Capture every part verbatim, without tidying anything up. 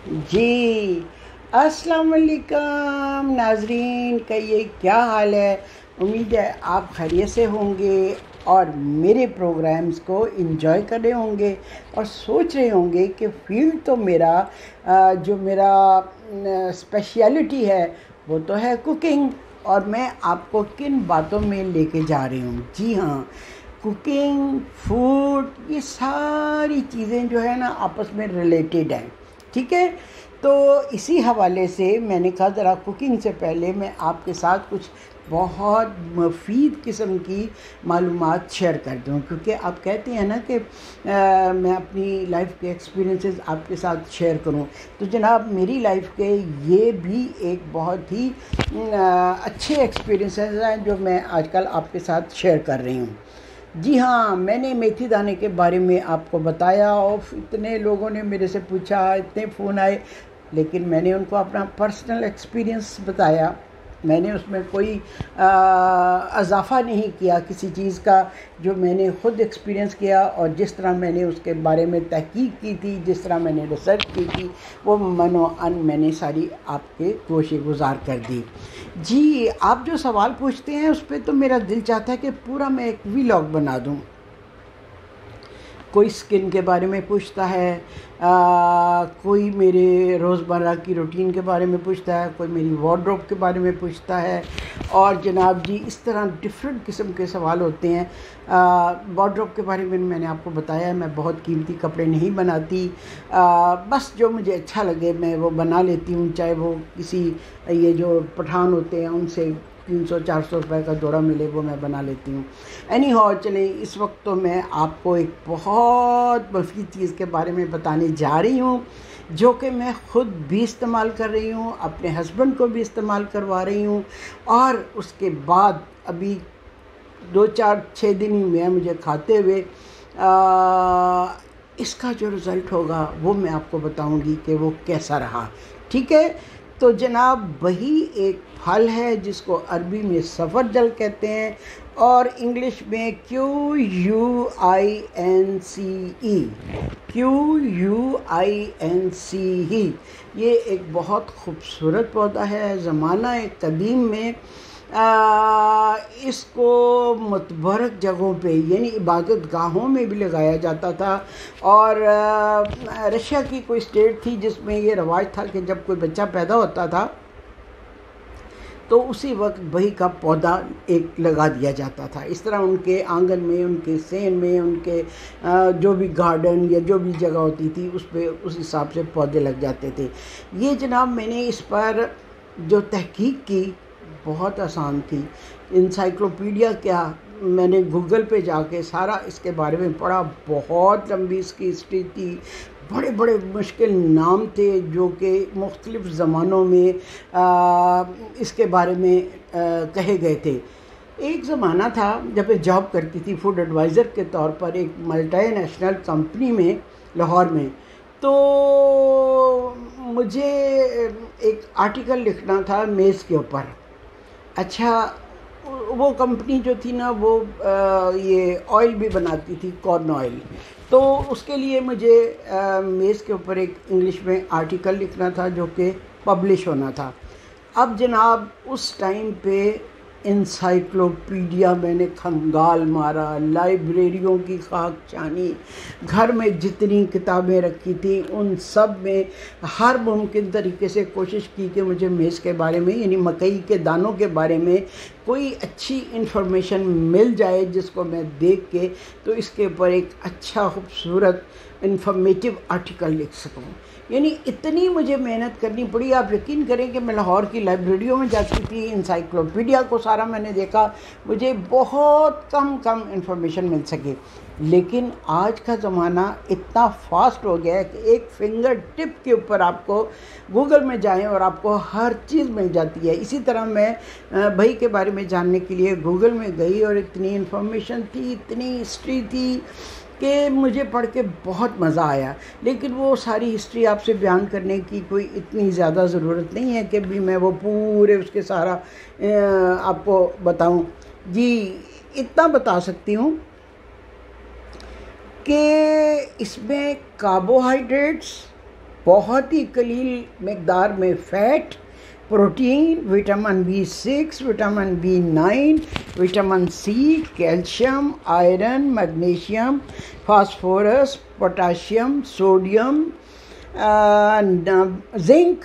जी, अस्सलाम वालेकुम नाज़रीन, कहिए क्या हाल है। उम्मीद है आप खैरियत से होंगे और मेरे प्रोग्राम्स को एंजॉय कर रहे होंगे और सोच रहे होंगे कि फील्ड तो मेरा अ, जो मेरा स्पेशलिटी है वो तो है कुकिंग, और मैं आपको किन बातों में लेके जा रही हूँ। जी हाँ, कुकिंग, फूड, ये सारी चीज़ें जो है ना आपस में रिलेटेड हैं। ठीक है, तो इसी हवाले से मैंने कहा ज़रा कुकिंग से पहले मैं आपके साथ कुछ बहुत मुफीद किस्म की मालूमात शेयर कर दूँ, क्योंकि आप कहते हैं ना कि आ, मैं अपनी लाइफ के एक्सपीरियंसेस आपके साथ शेयर करूं। तो जनाब, मेरी लाइफ के ये भी एक बहुत ही आ, अच्छे एक्सपीरियंसेस हैं जो मैं आजकल आपके साथ शेयर कर रही हूँ। जी हाँ, मैंने मेथी दाने के बारे में आपको बताया और इतने लोगों ने मेरे से पूछा, इतने फ़ोन आए, लेकिन मैंने उनको अपना पर्सनल एक्सपीरियंस बताया। मैंने उसमें कोई इजाफ़ा नहीं किया किसी चीज़ का, जो मैंने ख़ुद एक्सपीरियंस किया और जिस तरह मैंने उसके बारे में तहकीक की थी, जिस तरह मैंने रिसर्च की थी, वो मनो अन मैंने सारी आपके गोशे गुजार कर दी। जी, आप जो सवाल पूछते हैं उस पर तो मेरा दिल चाहता है कि पूरा मैं एक वीलॉग बना दूँ। कोई स्किन के बारे में पूछता है, आ, कोई मेरे रोज़मर्रा की रूटीन के बारे में पूछता है, कोई मेरी वार्डरोब के बारे में पूछता है, और जनाब जी इस तरह डिफरेंट किस्म के सवाल होते हैं। वार्डरोब के बारे में मैंने आपको बताया, मैं बहुत कीमती कपड़े नहीं बनाती, आ, बस जो मुझे अच्छा लगे मैं वो बना लेती हूँ, चाहे वो किसी ये जो पठान होते हैं उनसे तीन सौ चार सौ रुपये का जोड़ा मिले वो मैं बना लेती हूँ। एनी हाउ, चले इस वक्त तो मैं आपको एक बहुत मुफीद चीज़ के बारे में बताने जा रही हूँ, जो कि मैं ख़ुद भी इस्तेमाल कर रही हूँ, अपने हस्बैंड को भी इस्तेमाल करवा रही हूँ, और उसके बाद अभी दो चार छः दिन ही हुए हैं मुझे खाते हुए। आ, इसका जो रिज़ल्ट होगा वो मैं आपको बताऊँगी कि वो कैसा रहा। ठीक है, तो जनाब वही एक फल है जिसको अरबी में सफ़रजल कहते हैं और इंग्लिश में Q U I N C E, Q U I N C E. ये एक बहुत खूबसूरत पौधा है। ज़माना एक कदीम में आ, इसको मुतबरक जगहों पे यानी इबादत गाहों में भी लगाया जाता था, और रशिया की कोई स्टेट थी जिसमें ये रवाज था कि जब कोई बच्चा पैदा होता था तो उसी वक्त वही का पौधा एक लगा दिया जाता था। इस तरह उनके आंगन में, उनके सेन में, उनके जो भी गार्डन या जो भी जगह होती थी उस पे उस हिसाब से पौधे लग जाते थे। ये जनाब मैंने इस पर जो तहकीक की बहुत आसान थी। इंसाइक्लोपीडिया क्या, मैंने गूगल पे जाके सारा इसके बारे में पढ़ा। बहुत लंबी इसकी हिस्ट्री थी, बड़े बड़े मुश्किल नाम थे जो कि मुख्तलिफ़ ज़मानों में आ, इसके बारे में आ, कहे गए थे। एक ज़माना था जब मैं जॉब करती थी फूड एडवाइज़र के तौर पर एक मल्टी नेशनल कंपनी में लाहौर में, तो मुझे एक आर्टिकल लिखना था मेज़ के ऊपर। अच्छा, वो कंपनी जो थी ना वो आ, ये ऑयल भी बनाती थी, कॉर्न ऑयल, तो उसके लिए मुझे मेज़ के ऊपर एक इंग्लिश में आर्टिकल लिखना था जो कि पब्लिश होना था। अब जनाब उस टाइम पे इंसाइक्लोपीडिया मैंने खंगाल मारा, लाइब्रेरियों की खाक छानी, घर में जितनी किताबें रखी थी उन सब में हर मुमकिन तरीके से कोशिश की कि मुझे मेज़ के बारे में यानी मकई के दानों के बारे में कोई अच्छी इन्फॉर्मेशन मिल जाए जिसको मैं देख के तो इसके ऊपर एक अच्छा खूबसूरत इन्फॉर्मेटिव आर्टिकल लिख सकूं। यानी इतनी मुझे मेहनत करनी पड़ी। आप यकीन करें कि मैं लाहौर की लाइब्रेरियों में जाती थी, इंसाइक्लोपीडिया को सारा मैंने देखा, मुझे बहुत कम कम इन्फॉर्मेशन मिल सके। लेकिन आज का ज़माना इतना फास्ट हो गया है कि एक फिंगर टिप के ऊपर आपको गूगल में जाएं और आपको हर चीज़ मिल जाती है। इसी तरह मैं भाई के बारे में जानने के लिए गूगल में गई और इतनी इन्फॉर्मेशन थी, इतनी हिस्ट्री थी कि मुझे पढ़ के बहुत मज़ा आया। लेकिन वो सारी हिस्ट्री आपसे बयान करने की कोई इतनी ज़्यादा ज़रूरत नहीं है कि भी मैं वो पूरे उसके सारा आपको बताऊं। जी, इतना बता सकती हूँ कि इसमें कार्बोहाइड्रेट्स बहुत ही कलील मकदार में fat, protein, vitamin B six, vitamin B nine, vitamin C, calcium, iron, magnesium, phosphorus, potassium, sodium, zinc,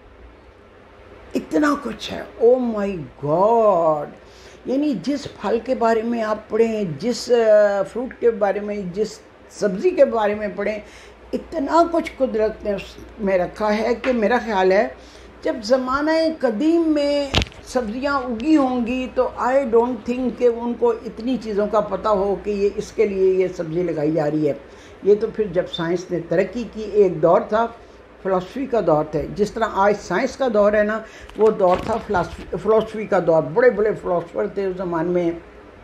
इतना कुछ है। ओ माय गॉड, यानी जिस फल के बारे में आप पढ़ें, जिस फ्रूट के बारे में, जिस सब्ज़ी के बारे में पढ़ें, इतना कुछ कुदरत ने उसमें रखा है कि मेरा ख्याल है जब ज़माना कदीम में सब्ज़ियाँ उगी होंगी तो आई डोंट थिंक कि उनको इतनी चीज़ों का पता हो कि ये इसके लिए ये सब्ज़ी लगाई जा रही है। ये तो फिर जब साइंस ने तरक्की की, एक दौर था फ़िलासफ़ी का दौर था। जिस तरह आज साइंस का दौर है ना, वो दौर था फ़िलासफ़ी का दौर। बड़े बड़े फ़िलासफ़र थे उस ज़माने में।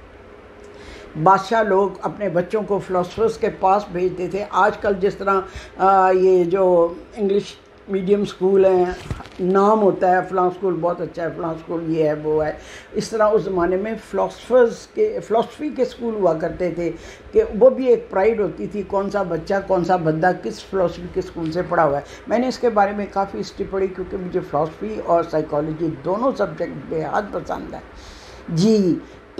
बादशाह लोग अपने बच्चों को फ़िलासफ़र्स के पास भेजते थे। आजकल जिस तरह आ, ये जो इंग्लिश मीडियम स्कूल हैं, नाम होता है फ़लाँ स्कूल बहुत अच्छा है, फ़लाँ स्कूल ये है वो है, इस तरह उस ज़माने में फ़िलासफ़र्स के फ़िलासफ़ी के स्कूल हुआ करते थे कि वो भी एक प्राइड होती थी, कौन सा बच्चा कौन सा बंदा किस फ़िलासफ़ी के स्कूल से पढ़ा हुआ है। मैंने इसके बारे में काफ़ी हिस्ट्री पढ़ी क्योंकि मुझे फ़िलासफ़ी और साइकोलॉजी दोनों सब्जेक्ट बेहद पसंद है जी।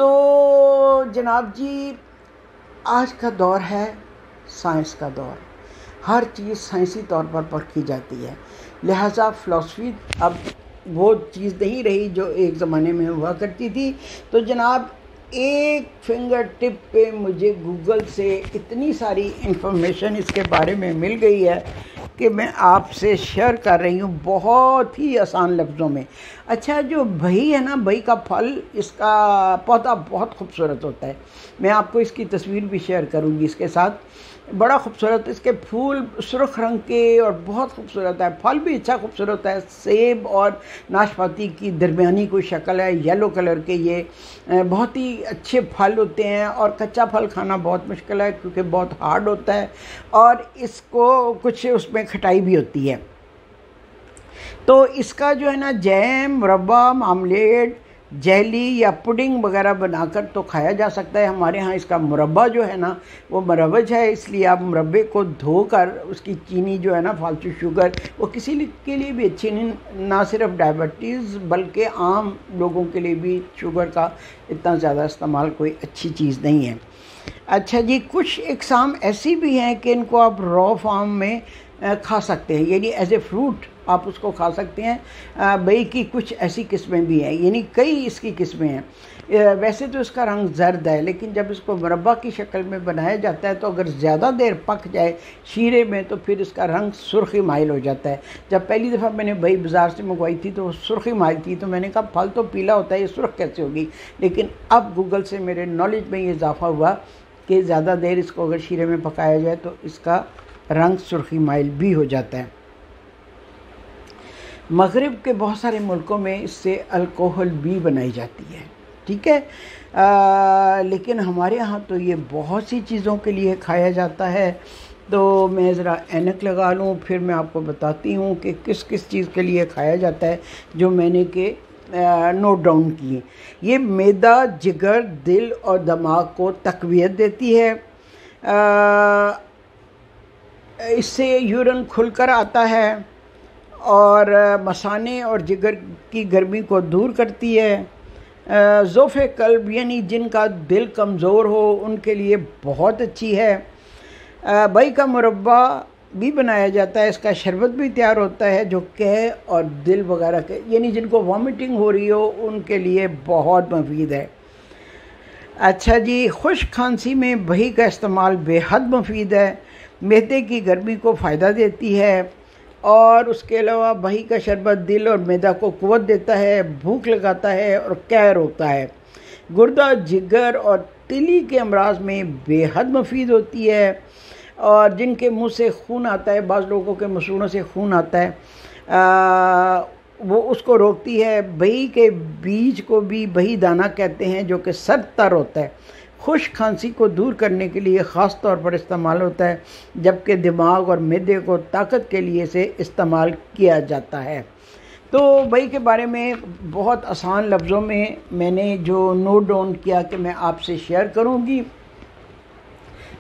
तो जनाब जी, आज का दौर है साइंस का दौर, हर चीज़ साइंसी तौर पर परखी जाती है। लिहाजा फ़िलासफ़ी अब वो चीज़ नहीं रही जो एक ज़माने में हुआ करती थी। तो जनाब, एक फिंगर टिप पे मुझे गूगल से इतनी सारी इन्फॉर्मेशन इसके बारे में मिल गई है कि मैं आपसे शेयर कर रही हूँ बहुत ही आसान लफ्ज़ों में। अच्छा, जो बही है ना, बही का फल, इसका पौधा बहुत खूबसूरत होता है। मैं आपको इसकी तस्वीर भी शेयर करूँगी इसके साथ। बड़ा खूबसूरत, इसके फूल सुर्ख रंग के और बहुत खूबसूरत है। फल भी अच्छा खूबसूरत है। सेब और नाशपाती की दरमियानी कोई शक्ल है, येलो कलर के। ये बहुत ही अच्छे फल होते हैं और कच्चा फल खाना बहुत मुश्किल है क्योंकि बहुत हार्ड होता है और इसको कुछ उसमें खटाई भी होती है। तो इसका जो है ना, जैम, मुरब्बा, मामलेट, जेली या पुडिंग वगैरह बनाकर तो खाया जा सकता है। हमारे यहाँ इसका मुरब्बा जो है ना, वो मरवज है, इसलिए आप मुरब्बे को धोकर उसकी चीनी जो है ना, फालतू शुगर, वो किसी के लिए भी अच्छी नहीं, ना सिर्फ डायबिटीज़ बल्कि आम लोगों के लिए भी शुगर का इतना ज़्यादा इस्तेमाल कोई अच्छी चीज़ नहीं है। अच्छा जी, कुछ इकसाम ऐसी भी हैं कि इनको आप रॉ फॉर्म में खा सकते हैं, यानी एज ए फ्रूट आप उसको खा सकते हैं। बही की कुछ ऐसी किस्में भी हैं, यानी कई इसकी किस्में हैं। वैसे तो इसका रंग जर्द है, लेकिन जब इसको मुरब्बा की शक्ल में बनाया जाता है तो अगर ज़्यादा देर पक जाए शीरे में तो फिर इसका रंग सुर्खी माइल हो जाता है। जब पहली दफ़ा मैंने बही बाज़ार से मंगवाई थी तो वो सुर्खी माइल थी, तो मैंने कहा फल तो पीला होता है, ये सुर्ख कैसे होगी। लेकिन अब गूगल से मेरे नॉलेज में ये इजाफा हुआ कि ज़्यादा देर इसको अगर शीरे में पकाया जाए तो इसका रंग सुर्खी माइल भी हो जाता है। मगरिब के बहुत सारे मुल्कों में इससे अल्कोहल भी बनाई जाती है, ठीक है। आ, लेकिन हमारे यहाँ तो ये बहुत सी चीज़ों के लिए खाया जाता है। तो मैं ज़रा ऐनक लगा लूँ, फिर मैं आपको बताती हूँ कि किस किस चीज़ के लिए खाया जाता है जो मैंने के नोट डाउन किए। ये मैदा, जिगर, दिल और दिमाग को तक़वियत देती है। आ, इससे यूरिन खुलकर आता है और मसाने और जिगर की गर्मी को दूर करती है। ज़ोफ़े कल्ब यानी जिनका दिल कमज़ोर हो उनके लिए बहुत अच्छी है। बही का मुरब्बा भी बनाया जाता है, इसका शरबत भी तैयार होता है जो कह और दिल वगैरह के, यानी जिनको वॉमिटिंग हो रही हो उनके लिए बहुत मुफीद है। अच्छा जी, खुश्क खांसी में बही का इस्तेमाल बेहद मुफीद है, मैदे की गर्मी को फ़ायदा देती है और उसके अलावा बही का शरबत दिल और मैदा को क़ुव्वत देता है, भूख लगाता है और कैर होता है। गुर्दा, जिगर और तिली के अमराज में बेहद मुफीद होती है और जिनके मुंह से खून आता है, बाज़ लोगों के मसूड़ों से खून आता है, आ, वो उसको रोकती है। बही के बीज को भी बही दाना कहते हैं जो कि सर तर होता है, खुश्क खांसी को दूर करने के लिए ख़ास तौर पर इस्तेमाल होता है, जबकि दिमाग और मैदे को ताकत के लिए से इस्तेमाल किया जाता है। तो बही के बारे में बहुत आसान लफ्ज़ों में मैंने जो नोट डाउन किया कि मैं आपसे शेयर करूंगी।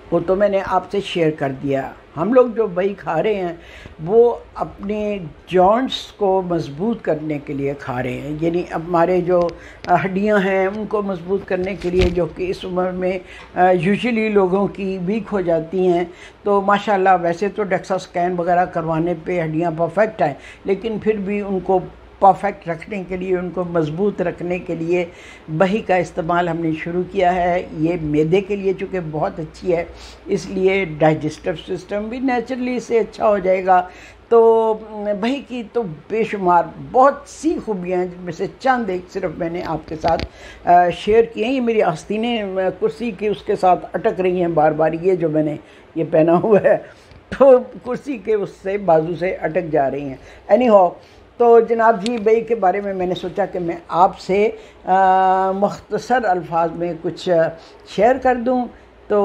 वो तो मैंने आपसे शेयर कर दिया। हम लोग जो बही खा रहे हैं वो अपने जॉइंट्स को मज़बूत करने के लिए खा रहे हैं, यानी अब हमारे जो हड्डियां हैं उनको मज़बूत करने के लिए, जो कि इस उम्र में यूजुअली लोगों की वीक हो जाती हैं। तो माशाल्लाह वैसे तो डेक्सा स्कैन वगैरह करवाने पे हड्डियां परफेक्ट हैं, लेकिन फिर भी उनको परफेक्ट रखने के लिए, उनको मज़बूत रखने के लिए बही का इस्तेमाल हमने शुरू किया है। ये मैदे के लिए चूँकि बहुत अच्छी है, इसलिए डाइजेस्टिव सिस्टम भी नेचुरली इससे अच्छा हो जाएगा। तो बही की तो बेशुमार बहुत सी खूबियाँ हैं, जिनमें से चंद एक सिर्फ मैंने आपके साथ शेयर किए हैं। ये मेरी आस्तीनें कुर्सी की उसके साथ अटक रही हैं बार बार, ये जो मैंने ये पहना हुआ है तो कुर्सी के उससे बाजू से अटक जा रही हैं। एनी हाउ, तो जनाब जी बही के बारे में मैंने सोचा कि मैं आपसे मुख्तसर अल्फाज में कुछ शेयर कर दूं। तो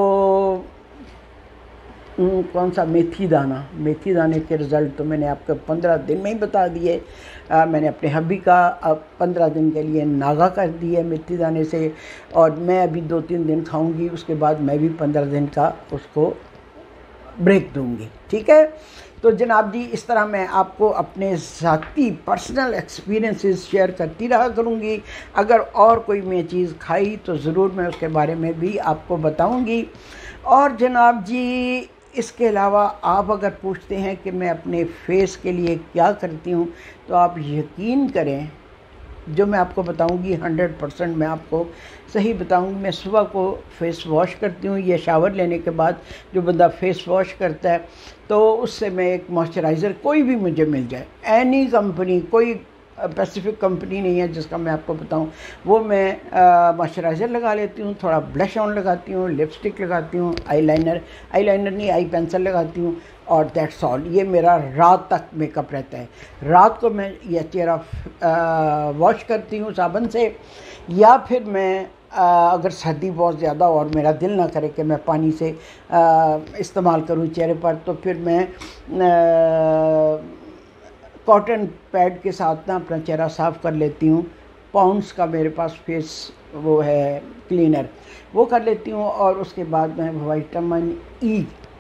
कौन सा मेथी दाना, मेथी दाने के रिज़ल्ट तो मैंने आपको पंद्रह दिन में ही बता दिए। मैंने अपने हब्बी का अब पंद्रह दिन के लिए नागा कर दी है मेथी दाने से, और मैं अभी दो तीन दिन खाऊंगी, उसके बाद मैं भी पंद्रह दिन का उसको ब्रेक दूंगी। ठीक है। तो जनाब जी इस तरह मैं आपको अपने ज़ाती पर्सनल एक्सपीरियंसेस शेयर करती रहा करूँगी। अगर और कोई मैं चीज़ खाई तो ज़रूर मैं उसके बारे में भी आपको बताऊँगी। और जनाब जी इसके अलावा आप अगर पूछते हैं कि मैं अपने फेस के लिए क्या करती हूँ, तो आप यकीन करें जो मैं आपको बताऊंगी हंड्रेड परसेंट मैं आपको सही बताऊंगी। मैं सुबह को फेस वॉश करती हूँ, ये शावर लेने के बाद जो बंदा फेस वॉश करता है तो उससे मैं एक मॉइस्चराइज़र कोई भी मुझे मिल जाए, एनी कंपनी, कोई स्पेसिफिक कंपनी नहीं है जिसका मैं आपको बताऊं, वो मैं मॉइस्चराइज़र लगा लेती हूँ, थोड़ा ब्लश ऑन लगाती हूँ, लिपस्टिक लगाती हूँ, आईलाइनर आईलाइनर नहीं आई पेंसिल लगाती हूँ, और दैट्स ऑल। ये मेरा रात तक मेकअप रहता है। रात को मैं ये चेहरा वॉश करती हूँ साबुन से, या फिर मैं आ, अगर सर्दी बहुत ज़्यादा और मेरा दिल ना करे कि मैं पानी से आ, इस्तेमाल करूँ चेहरे पर, तो फिर मैं आ, कॉटन पैड के साथ ना अपना चेहरा साफ़ कर लेती हूँ। पॉन्ड्स का मेरे पास फेस वो है क्लीनर, वो कर लेती हूँ। और उसके बाद मैं विटामिन ई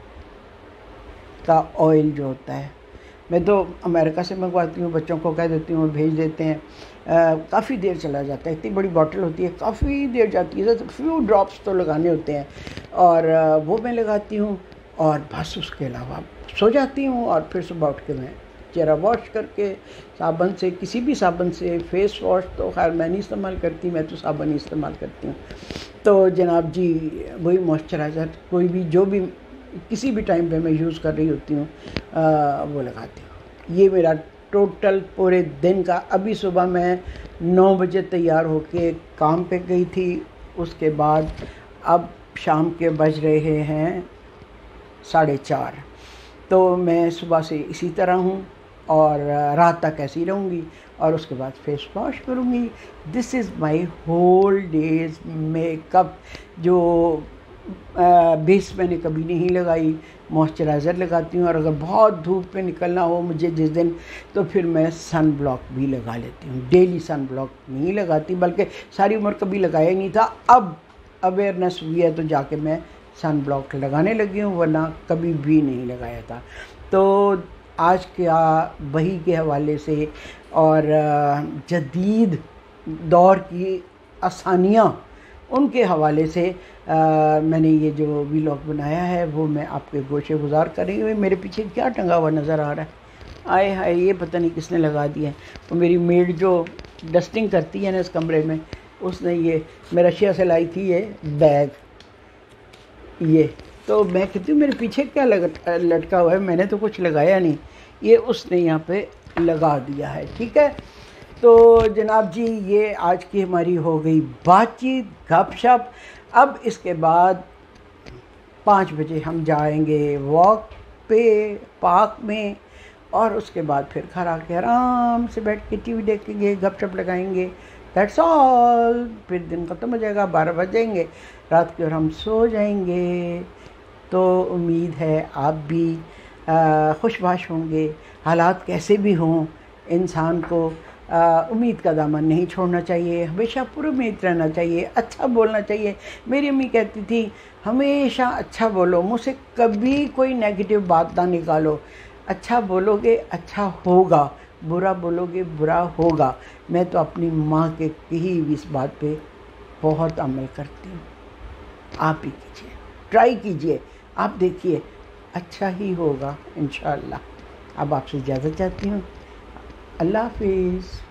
का ऑयल जो होता है, मैं तो अमेरिका से मंगवाती हूँ, बच्चों को कह देती हूँ भेज देते हैं, काफ़ी देर चला जाता है, इतनी बड़ी बॉटल होती है, काफ़ी देर जाती है, तो फ्यू ड्रॉप्स तो लगाने होते हैं, और वो मैं लगाती हूँ। और बस उसके अलावा सो जाती हूँ, और फिर सुबह उठ के मैं चेहरा वॉश करके साबुन से, किसी भी साबुन से, फेस वॉश तो खैर मैं नहीं इस्तेमाल करती, मैं तो साबुन ही इस्तेमाल करती हूँ। तो जनाब जी वही मॉइस्चराइज़र कोई भी जो भी किसी भी टाइम पे मैं यूज़ कर रही होती हूँ वो लगाती हूँ। ये मेरा टोटल पूरे दिन का, अभी सुबह मैं नौ बजे तैयार होके काम पे गई थी, उसके बाद अब शाम के बज रहे हैं साढ़े चार, तो मैं सुबह से इसी तरह हूँ और रात तक ऐसी रहूँगी, और उसके बाद फेस वॉश करूँगी। This is my whole day's makeup. जो बेस मैंने कभी नहीं लगाई, मॉइस्चराइज़र लगाती हूँ, और अगर बहुत धूप पे निकलना हो मुझे जिस दिन, तो फिर मैं सन ब्लॉक भी लगा लेती हूँ। डेली सन ब्लॉक नहीं लगाती, बल्कि सारी उम्र कभी लगाया ही नहीं था, अब अवेयरनेस हुई है तो जाके मैं सन ब्लॉक लगाने लगी हूँ, वरना कभी भी नहीं लगाया था। तो आज क्या बही के हवाले से और जदीद दौर की आसानियाँ, उनके हवाले से आ, मैंने ये जो व्लॉग बनाया है वो मैं आपके गोशे गुजार कर रही हूँ। मेरे पीछे क्या टंगा हुआ नज़र आ रहा है, आए हाय, ये पता नहीं किसने लगा दिया है। तो मेरी मेड जो डस्टिंग करती है ना इस कमरे में, उसने ये मैं रशिया से लाई थी ये बैग, ये तो मैं कहती हूँ मेरे पीछे क्या लग लटका हुआ है, मैंने तो कुछ लगाया नहीं, ये उसने यहाँ पे लगा दिया है। ठीक है। तो जनाब जी ये आज की हमारी हो गई बातचीत, गपशप। अब इसके बाद पाँच बजे हम जाएंगे वॉक पे पार्क में, और उसके बाद फिर घर आके आराम से बैठ के टीवी देखेंगे, गपशप लगाएंगे, दैट्स ऑल। फिर दिन ख़त्म हो जाएगा, बारह बज जाएंगे रात के, और हम सो जाएंगे। तो उम्मीद है आप भी खुशबाश होंगे। हालात कैसे भी हों, इंसान को उम्मीद का दामन नहीं छोड़ना चाहिए, हमेशा पुरुमीद रहना चाहिए, अच्छा बोलना चाहिए। मेरी अम्मी कहती थी हमेशा अच्छा बोलो, मुझसे कभी कोई नेगेटिव बात ना निकालो। अच्छा बोलोगे अच्छा होगा, बुरा बोलोगे बुरा होगा। मैं तो अपनी माँ के कही हुई इस बात पे बहुत अमल करती हूँ। आप ही कीजिए, ट्राई कीजिए, आप देखिए अच्छा ही होगा इंशाअल्लाह। अब आपसे इजाज़त चाहती हूँ। अल्लाह हाफिज़।